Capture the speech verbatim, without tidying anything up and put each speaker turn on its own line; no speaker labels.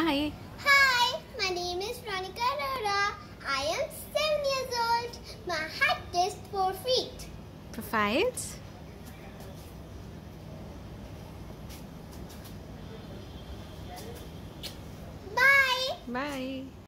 Hi.
Hi, my name is Ronika Arora. I am seven years old. My height is four feet.
Profiles.
Bye.
Bye.